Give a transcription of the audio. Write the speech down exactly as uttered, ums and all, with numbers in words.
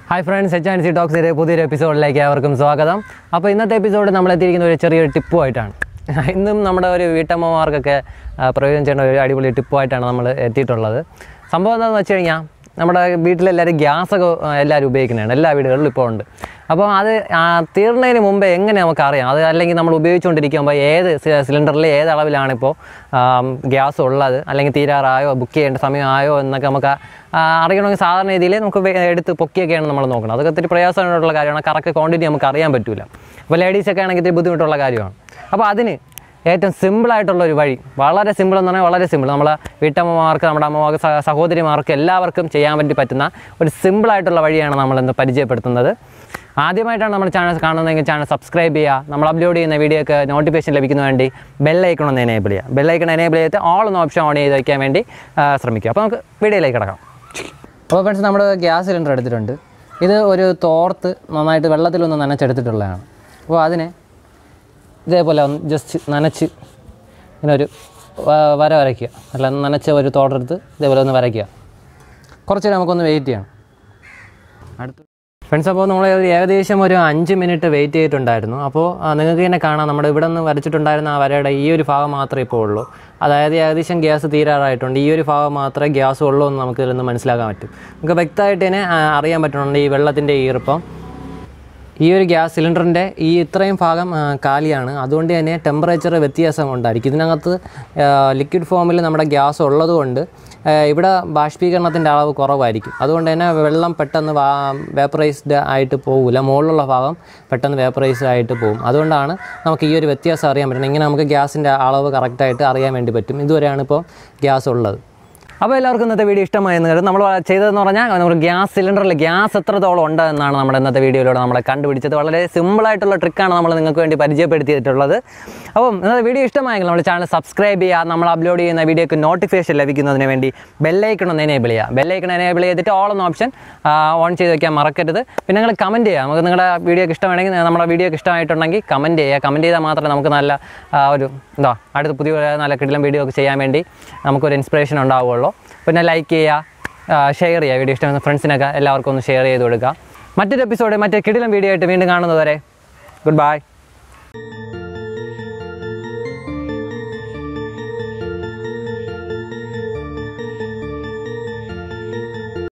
Hi friends, H and C Talks in പുതിയൊരു എപ്പിസോഡിലേക്ക് ഏവർക്കും സ്വാഗതം. അപ്പോൾ ഇന്നത്തെ എപ്പിസോഡ് നമ്മൾ എത്തിയിരിക്കുന്ന ഒരു ചെറിയൊരു ടിപ്പുമായിട്ടാണ്. ഇന്നും നമ്മുടെ ഒരു വീട്ടമ്മമാർക്കൊക്കെ പ്രയോജനം ചെയ്യുന്ന ഒരു അടിപൊളി ടിപ്പുമായിട്ടാണ് നമ്മൾ എത്തിയിട്ടുള്ളത്. സംഭവം എന്താണെന്ന് വെച്ച് കഴിഞ്ഞാൽ നമ്മുടെ വീട്ടിലെല്ലാവരും ഗ്യാസൊക്കെ എല്ലാവരും ഉപയോഗിക്കുന്നതാണ്, എല്ലാ വീടുകളിലും ഇപ്പോൾ ഉണ്ട്. അപ്പോൾ അത് തീർന്നതിന് മുമ്പേ എങ്ങനെ നമുക്കറിയാം, അത് അല്ലെങ്കിൽ നമ്മൾ ഉപയോഗിച്ചുകൊണ്ടിരിക്കുമ്പോൾ ഏത് സിലിണ്ടറിൽ ഏത് അളവിലാണിപ്പോൾ ഗ്യാസ് ഉള്ളത്, അല്ലെങ്കിൽ തീരാറായോ ബുക്ക് ചെയ്യേണ്ട സമയമായോ എന്നൊക്കെ നമുക്ക് അറിയണമെങ്കിൽ സാധാരണ രീതിയിൽ നമുക്ക് എടുത്ത് പൊക്കിയൊക്കെയാണ് നമ്മൾ നോക്കണം. അതൊക്കെ ഒത്തിരി പ്രയാസമായിട്ടുള്ള കാര്യമാണ്, കറക്റ്റ് ക്വാണ്ടിറ്റി നമുക്ക് അറിയാൻ പറ്റില്ല. അപ്പോൾ ലേഡീസൊക്കെ ആണെങ്കിൽ ഇത്തിരി ബുദ്ധിമുട്ടുള്ള കാര്യമാണ്. അപ്പോൾ അതിന് ഏറ്റവും സിമ്പിളായിട്ടുള്ളൊരു വഴി, വളരെ സിമ്പിൾ എന്ന് പറഞ്ഞാൽ വളരെ സിമ്പിൾ, നമ്മളെ വീട്ടമ്മമാർക്ക്, നമ്മുടെ അമ്മമാർക്ക്, സഹോദരിമാർക്ക് എല്ലാവർക്കും ചെയ്യാൻ വേണ്ടി പറ്റുന്ന ഒരു സിമ്പിളായിട്ടുള്ള വഴിയാണ് നമ്മളിന്ന് പരിചയപ്പെടുത്തുന്നത്. ആദ്യമായിട്ടാണ് നമ്മുടെ ചാനൽ കാണുന്നതെങ്കിൽ ചാനൽ സബ്സ്ക്രൈബ് ചെയ്യുക. നമ്മൾ അപ്ലോഡ് ചെയ്യുന്ന വീഡിയോക്ക് നോട്ടിഫിക്കേഷൻ ലഭിക്കുന്നതിന് വേണ്ടി ബെല്ലൈക്കൺ ഒന്ന് എനേബിൾ ചെയ്യുക. ബെല്ലൈക്കൺ എനേബിൾ ചെയ്തിട്ട് ഓൾ എന്ന ഓപ്ഷൻ ഓൺ ചെയ്ത് വയ്ക്കാൻ വേണ്ടി ശ്രമിക്കുക. അപ്പോൾ നമുക്ക് വീഡിയോയിലേക്ക് കിടക്കാം. അപ്പോൾ ഫ്രണ്ട്സ്, നമ്മൾ ഗ്യാസ് സിലിണ്ടർ എടുത്തിട്ടുണ്ട്. ഇത് ഒരു തോർത്ത് നന്നായിട്ട് വെള്ളത്തിലൊന്ന് നനച്ചെടുത്തിട്ടുള്ളതാണ്. അപ്പോൾ അതിനെ ഇതേപോലെ ഒന്ന് ജസ്റ്റ് നനച്ച് ഇങ്ങനെ ഒരു വര വരയ്ക്കുക, അല്ല നനച്ച ഒരു തോടെടുത്ത് ഇതേപോലെ ഒന്ന് വരയ്ക്കുക. കുറച്ച് നമുക്കൊന്ന് വെയിറ്റ് ചെയ്യണം. അടുത്ത് ഫ്രണ്ട്സ്, അപ്പോൾ നമ്മൾ ഏകദേശം ഒരു അഞ്ച് മിനിറ്റ് വെയിറ്റ് ചെയ്തിട്ടുണ്ടായിരുന്നു. അപ്പോൾ നിങ്ങൾക്ക് തന്നെ കാണാം, നമ്മുടെ ഇവിടെ നിന്ന് വരച്ചിട്ടുണ്ടായിരുന്ന ആ വരയുടെ ഈ ഒരു ഭാഗം മാത്രമേ ഇപ്പോൾ ഉള്ളൂ. അതായത് ഏകദേശം ഗ്യാസ് തീരാറായിട്ടുണ്ട്. ഈ ഒരു ഭാഗം മാത്രമേ ഗ്യാസ് ഉള്ളൂ എന്ന് നമുക്ക് ഇതിൽ നിന്ന് മനസ്സിലാക്കാൻ പറ്റും. നമുക്ക് വ്യക്തമായിട്ട് തന്നെ അറിയാൻ പറ്റുന്നുണ്ട് ഈ വെള്ളത്തിൻ്റെ ഈർപ്പം. ഈ ഒരു ഗ്യാസ് സിലിണ്ടറിൻ്റെ ഈ ഇത്രയും ഭാഗം കാലിയാണ്. അതുകൊണ്ട് തന്നെ ടെമ്പറേച്ചർ വ്യത്യാസം ഉണ്ടായിരിക്കും. ഇതിനകത്ത് ലിക്വിഡ് ഫോമിൽ നമ്മുടെ ഗ്യാസ് ഉള്ളതുകൊണ്ട് ഇവിടെ ബാഷ്പീകരണത്തിൻ്റെ അളവ് കുറവായിരിക്കും. അതുകൊണ്ട് തന്നെ വെള്ളം പെട്ടെന്ന് വേപ്പറൈസ്ഡ് ആയിട്ട് പോകില്ല, മുകളിലുള്ള ഭാഗം പെട്ടെന്ന് വേപ്പറൈസ്ഡ് ആയിട്ട് പോകും. അതുകൊണ്ടാണ് നമുക്ക് ഈ ഒരു വ്യത്യാസം അറിയാൻ പറ്റുന്നത്. ഇങ്ങനെ നമുക്ക് ഗ്യാസിൻ്റെ അളവ് കറക്റ്റായിട്ട് അറിയാൻ വേണ്ടി പറ്റും. ഇതുവരെയാണ് ഇപ്പോൾ ഗ്യാസ് ഉള്ളത്. അപ്പോൾ എല്ലാവർക്കും ഇന്നത്തെ വീഡിയോ ഇഷ്ടമായെന്ന് കരുതുന്നു. നമ്മൾ ചെയ്തതെന്ന് പറഞ്ഞാൽ നമ്മൾ ഗ്യാസ് സിലിണ്ടറിൽ ഗ്യാസ് എത്രത്തോളം ഉണ്ട് എന്നാണ് നമ്മുടെ ഇന്നത്തെ വീഡിയോയിലൂടെ നമ്മളെ കണ്ടുപിടിച്ചത്. വളരെ സിമ്പിളായിട്ടുള്ള ട്രിക്കാണ് നമ്മൾ നിങ്ങൾക്ക് വേണ്ടി പരിചയപ്പെടുത്തിയിട്ടുള്ളത്. അപ്പം ഇന്നത്തെ വീഡിയോ ഇഷ്ടമായെങ്കിൽ നമ്മൾ ചാനൽ സബ്സ്ക്രൈബ് ചെയ്യുക. നമ്മൾ അപ്ലോഡ് ചെയ്യുന്ന വീഡിയോക്ക് നോട്ടിഫിക്കേഷൻ ലഭിക്കുന്നതിന് വേണ്ടി ബെല്ലൈക്കൺ ഒന്ന് എനേബിൾ ചെയ്യുക. ബെല്ലൈക്കൺ എനേബിൾ ചെയ്തിട്ട് ഓൾ എന്ന ഓപ്ഷൻ ഓൺ ചെയ്ത് വയ്ക്കാൻ മറക്കരുത്. പിന്നെ നിങ്ങൾ കമൻറ്റ് ചെയ്യുക. നമുക്ക് നിങ്ങളുടെ വീഡിയോക്ക് ഇഷ്ടമാണെങ്കിൽ, നമ്മുടെ വീഡിയോക്ക് ഇഷ്ടമായിട്ടുണ്ടെങ്കിൽ കമൻറ്റ് ചെയ്യുക. കമൻറ്റ് ചെയ്താൽ മാത്രമേ നമുക്ക് നല്ല ഒരു എന്താ അടുത്ത പുതിയ നല്ല കിടിലം വീഡിയോ ഒക്കെ ചെയ്യാൻ വേണ്ടി നമുക്കൊരു ഇൻസ്പിറേഷൻ ഉണ്ടാവുകയുള്ളൂ. പിന്നെ ലൈക്ക് ചെയ്യുക, ഷെയർ ചെയ്യുക. വീഡിയോ ഇഷ്ടപ്പെടുന്ന ഫ്രണ്ട്സിനൊക്കെ എല്ലാവർക്കും ഒന്ന് ഷെയർ ചെയ്ത് കൊടുക്കുക. മറ്റൊരു എപ്പിസോഡ് മറ്റൊരു കിടിലം വീഡിയോ ആയിട്ട് വീണ്ടും കാണുന്നതുവരെ ഗുഡ് ബൈ.